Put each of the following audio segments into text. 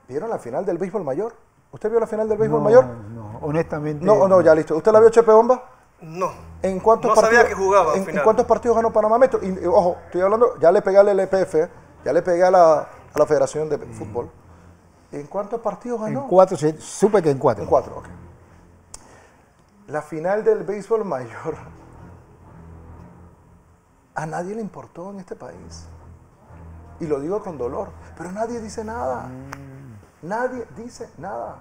¿Vieron la final del béisbol mayor? ¿Usted vio la final del béisbol mayor? No, honestamente. No, ya listo. ¿Usted la vio, Chepe Bomba? No. ¿En cuántos No partidos, sabía que jugaba al ¿en final. cuántos partidos ganó Panamá Metro? Y, ojo, estoy hablando, ya le pegué al LPF, ya le pegué a la Federación de Fútbol. ¿En cuántos partidos ganó? En 4, supe que en 4. En 4, ok. La final del béisbol mayor, a nadie le importó en este país. Y lo digo con dolor, pero nadie dice nada. Nadie dice nada.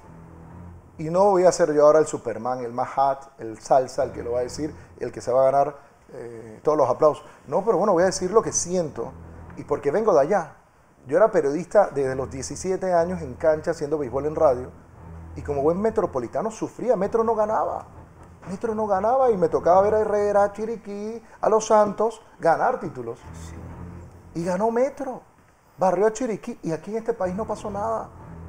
Y no voy a ser yo ahora el Superman, el más hot, el salsa, el que lo va a decir, el que se va a ganar todos los aplausos. No, pero bueno, voy a decir lo que siento y porque vengo de allá. Yo era periodista desde los 17 años en cancha haciendo béisbol en radio y como buen metropolitano sufría. Metro no ganaba. Metro no ganaba y me tocaba ver a Herrera, a Chiriquí, a Los Santos ganar títulos. Sí. Y ganó Metro. Barrió a Chiriquí y aquí en este país no pasó nada.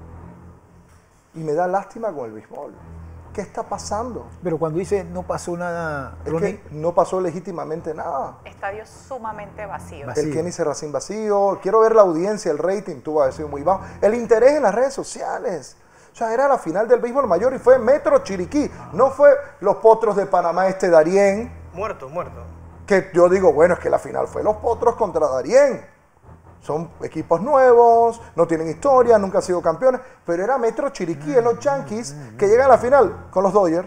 Y me da lástima con el béisbol. ¿Qué está pasando? Pero cuando dice no pasó nada, Es Ronnie, que no pasó legítimamente nada. Estadio sumamente vacío. Vacío. El Kenny Serracín vacío. Quiero ver la audiencia, el rating tuvo a decir muy bajo. El interés en las redes sociales. O sea, era la final del béisbol mayor y fue Metro Chiriquí. No fue los Potros de Panamá Darién. Muerto. Que yo digo, bueno, es que la final fue los Potros contra Darién. Son equipos nuevos, no tienen historia, nunca han sido campeones. Pero era Metro Chiriquí en los Yankees que llegan a la final con los Dodgers.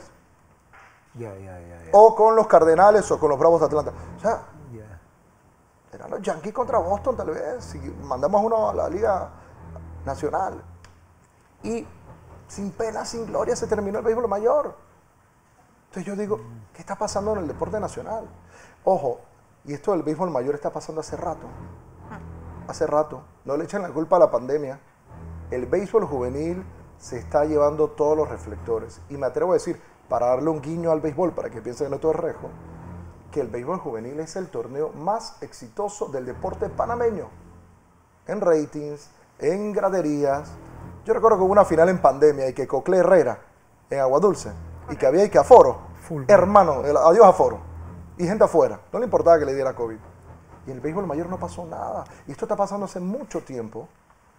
Ya. O con los Cardenales o con los Bravos de Atlanta. O sea, Ya. eran los Yankees contra Boston tal vez. Si mandamos uno a la Liga Nacional. Y sin pena, sin gloria se terminó el béisbol mayor. Entonces yo digo, ¿qué está pasando en el deporte nacional? Ojo, y esto del béisbol mayor está pasando hace rato. Hace rato. No le echen la culpa a la pandemia. El béisbol juvenil se está llevando todos los reflectores. Y me atrevo a decir, para darle un guiño al béisbol, para que piensen que no todo es rejo, que el béisbol juvenil es el torneo más exitoso del deporte panameño. En ratings, en graderías. Yo recuerdo que hubo una final en pandemia y que Cocle Herrera, en Aguadulce, y que había y que aforo. Hermano, adiós aforo. Y gente afuera. No le importaba que le diera COVID. Y en el béisbol mayor no pasó nada. Y esto está pasando hace mucho tiempo.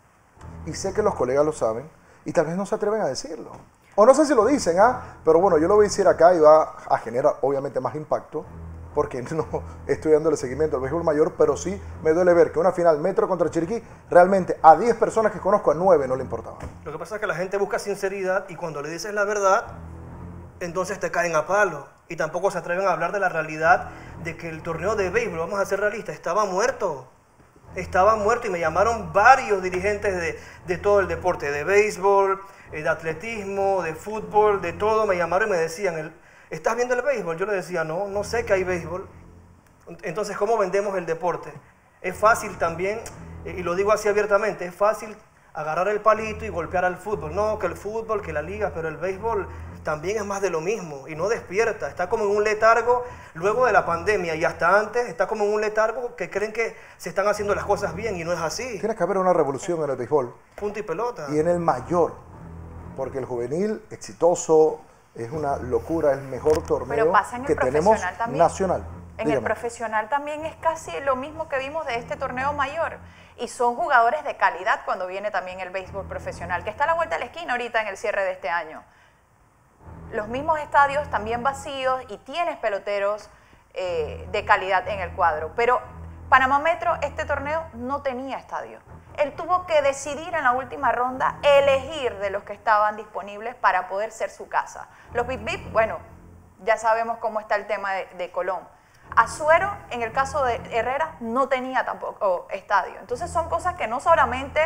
Y sé que los colegas lo saben. Y tal vez no se atreven a decirlo. O no sé si lo dicen, pero bueno, yo lo voy a decir acá y va a generar obviamente más impacto. Porque no estoy dándole seguimiento al béisbol mayor, pero sí me duele ver que una final Metro contra Chiriquí, realmente a 10 personas que conozco, a 9 no le importaba. Lo que pasa es que la gente busca sinceridad y cuando le dices la verdad, entonces te caen a palo. Y tampoco se atreven a hablar de la realidad de que el torneo de béisbol, vamos a ser realistas, estaba muerto. Estaba muerto y me llamaron varios dirigentes de todo el deporte, de béisbol, de atletismo, de fútbol, de todo. Me llamaron y me decían, ¿estás viendo el béisbol? Yo le decía, no sé que hay béisbol. Entonces, ¿cómo vendemos el deporte? Es fácil también, y lo digo así abiertamente, es fácil agarrar el palito y golpear al fútbol. No, que el fútbol, que la liga, pero el béisbol también es más de lo mismo y no despierta. Está como en un letargo luego de la pandemia y hasta antes está como en un letargo que creen que se están haciendo las cosas bien y no es así. Tiene que haber una revolución en el béisbol. Punto y pelota. Y en el mayor, porque el juvenil exitoso es una locura, es el mejor torneo que tenemos también. Nacional. En el profesional también es casi lo mismo que vimos de este torneo mayor. Y son jugadores de calidad cuando viene también el béisbol profesional, que está a la vuelta de la esquina ahorita en el cierre de este año. Los mismos estadios también vacíos y tienes peloteros de calidad en el cuadro. Pero Panamá Metro, este torneo no tenía estadio. Él tuvo que decidir en la última ronda, elegir de los que estaban disponibles para poder ser su casa. Los Bip Bip, bueno, ya sabemos cómo está el tema de Colón. Azuero, en el caso de Herrera, no tenía tampoco estadio. Entonces son cosas que no solamente,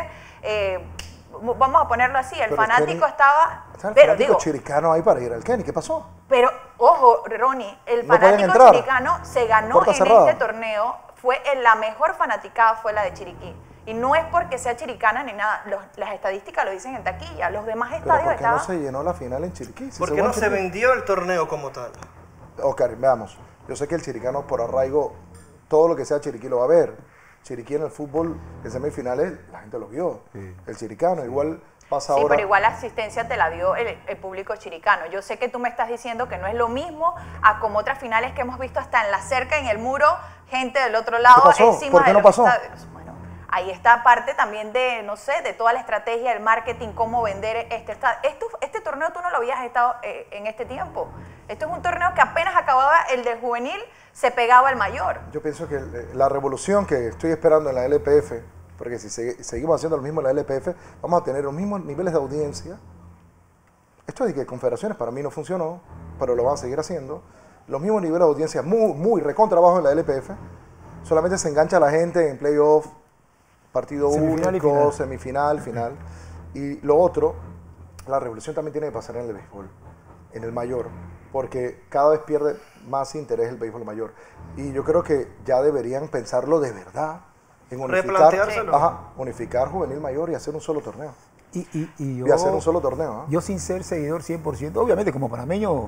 vamos a ponerlo así, el fanático estaba... Pero digo, chiricano ahí para ir al Kenny, ¿qué pasó? Pero, ojo, Ronnie, el fanático chiricano se ganó en este torneo, la mejor fanaticada fue la de Chiriquí. Y no es porque sea chiricana ni nada, las estadísticas lo dicen en taquilla, los demás estadios ¿Pero por qué no se llenó la final en Chiriquí? ¿Por qué no se vendió el torneo como tal? Ok, veamos. Yo sé que el chiricano por arraigo, todo lo que sea Chiriquí lo va a ver. Chiriquí en el fútbol, en semifinales, la gente lo vio. Sí. El chiricano, igual pasa ahora... Sí, pero igual la asistencia te la dio el público chiricano. Yo sé que tú me estás diciendo que no es lo mismo a como otras finales que hemos visto hasta en la cerca, en el muro, gente del otro lado, encima ¿Por qué no pasó? Estadios. Bueno, Ahí está parte también de, no sé, de toda la estrategia, el marketing, cómo vender este torneo. Tú no lo habías estado en este tiempo. Esto es un torneo que apenas acababa el del juvenil, se pegaba al mayor. Yo pienso que la revolución que estoy esperando en la LPF, porque si seguimos haciendo lo mismo en la LPF, vamos a tener los mismos niveles de audiencia. Esto de que Confederaciones para mí no funcionó, pero lo van a seguir haciendo. Los mismos niveles de audiencia muy recontra abajo en la LPF. Solamente se engancha la gente en playoff, partido único, semifinal, final. Y lo otro, la revolución también tiene que pasar en el béisbol, en el mayor, porque cada vez pierde más interés el béisbol mayor. Y yo creo que ya deberían pensarlo de verdad en unificar juvenil mayor y hacer un solo torneo. Y hacer un solo torneo. Yo sin ser seguidor 100%, obviamente como panameño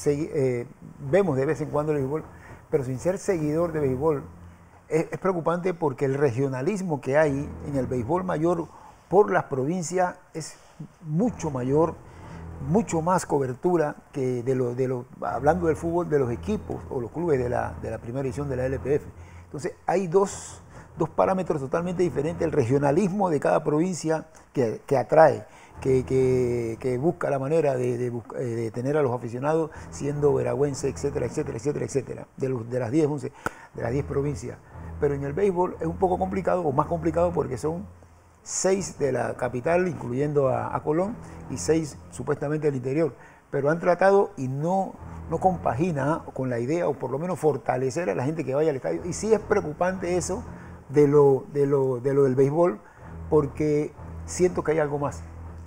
vemos de vez en cuando el béisbol, pero sin ser seguidor de béisbol, es preocupante porque el regionalismo que hay en el béisbol mayor por las provincias es mucho mayor, mucho más cobertura que hablando del fútbol, de los equipos o los clubes de la primera edición de la LPF. Entonces hay dos parámetros totalmente diferentes, el regionalismo de cada provincia que atrae, que busca la manera de tener a los aficionados siendo veragüense, etcétera, etcétera, etcétera, etcétera, de las 10 provincias. Pero en el béisbol es un poco complicado, o más complicado porque son 6 de la capital, incluyendo a Colón, y 6 supuestamente del interior. Pero han tratado y no compagina con la idea, o por lo menos fortalecer a la gente que vaya al estadio. Y sí es preocupante eso de lo del béisbol, porque siento que hay algo más.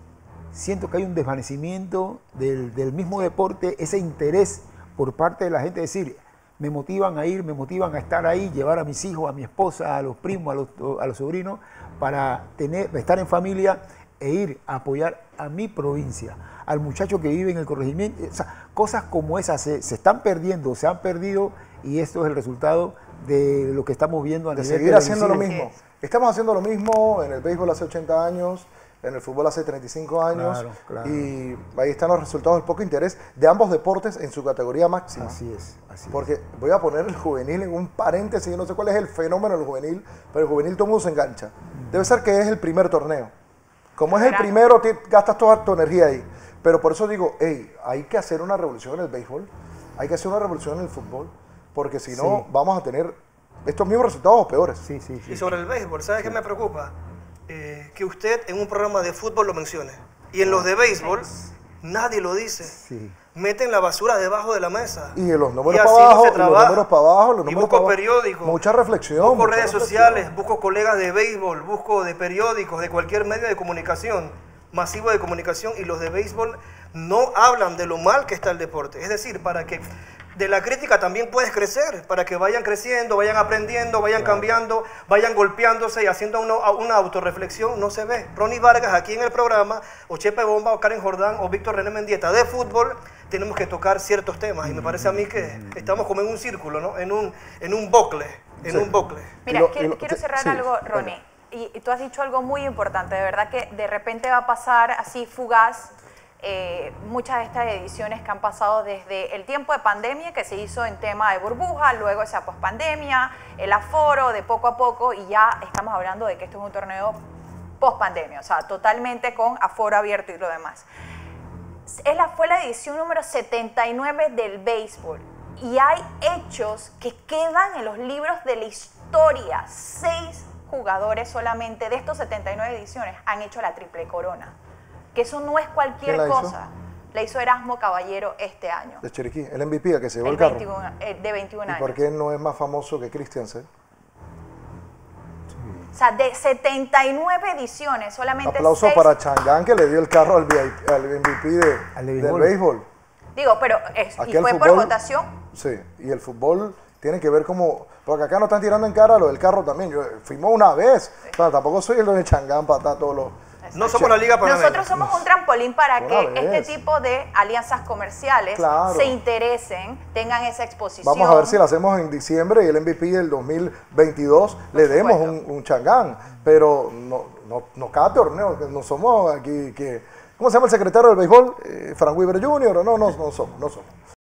Siento que hay un desvanecimiento del mismo deporte, ese interés por parte de la gente, decir, me motivan a ir, me motivan a estar ahí, llevar a mis hijos, a mi esposa, a los primos, a los sobrinos, para estar en familia e ir a apoyar a mi provincia, al muchacho que vive en el corregimiento. O sea, cosas como esas se están perdiendo, se han perdido, y esto es el resultado de lo que estamos viendo a nivel de seguir haciendo lo mismo. Estamos haciendo lo mismo en el béisbol hace 80 años, en el fútbol hace 35 años, claro. Y ahí están los resultados del poco interés de ambos deportes en su categoría máxima. Así es. Porque voy a poner el juvenil en un paréntesis, yo no sé cuál es el fenómeno del juvenil, pero el juvenil todo el mundo se engancha. Debe ser que es el primer torneo. Como es el primero, gastas toda tu energía ahí. Pero por eso digo, hay que hacer una revolución en el béisbol, hay que hacer una revolución en el fútbol, porque si no vamos a tener estos mismos resultados o peores. Sí. Y sobre el béisbol, ¿sabes qué me preocupa? Que usted en un programa de fútbol lo mencione. Y en los de béisbol, nadie lo dice. Sí. Meten la basura debajo de la mesa. Y los números para abajo, los números para abajo, y busco periódicos. Mucha reflexión. Busco redes sociales, busco colegas de béisbol, busco de periódicos, de cualquier medio de comunicación, masivo de comunicación, y los de béisbol no hablan de lo mal que está el deporte. Es decir, para que de la crítica también puedes crecer, para que vayan creciendo, vayan aprendiendo, vayan cambiando, vayan golpeándose y haciendo una autorreflexión. No se ve. Ronnie Vargas aquí en el programa, o Chepe Bomba, o Karen Jordán, o Víctor René Mendieta de fútbol, tenemos que tocar ciertos temas, y me parece a mí que estamos como en un círculo, ¿no? En un bucle, un bucle. Mira, quiero cerrar algo, Ronnie, y tú has dicho algo muy importante, de verdad que de repente va a pasar así fugaz. Muchas de estas ediciones que han pasado desde el tiempo de pandemia, que se hizo en tema de burbuja, luego esa pospandemia, el aforo de poco a poco, y ya estamos hablando de que esto es un torneo pospandemia, o sea, totalmente con aforo abierto y lo demás. Fue la edición número 79 del béisbol, y hay hechos que quedan en los libros de la historia. 6 jugadores solamente de estos 79 ediciones han hecho la triple corona. Que eso no es cualquier cosa. La hizo Erasmo Caballero este año. De Chiriquí, el MVP, que se llevó el carro. De 21 años. ¿Y por qué no es más famoso que Christiansen? O sea, de 79 ediciones, solamente aplauso 6... para Changán, que le dio el carro al MVP del béisbol. Digo, pero Aquí y fue fútbol, por votación. Sí, y el fútbol tiene que ver como... Porque acá no están tirando en cara lo del carro también. Fuimos una vez. O sea, tampoco soy el de Changán para estar todos los... No somos la Liga Panameña. Nosotros somos un trampolín para que este tipo de alianzas comerciales se interesen, tengan esa exposición. Vamos a ver si la hacemos en diciembre y el MVP del 2022 le demos un Changán. Pero no cada torneo, no somos aquí que... ¿Cómo se llama el secretario del béisbol? Frank Weaver Jr. No somos.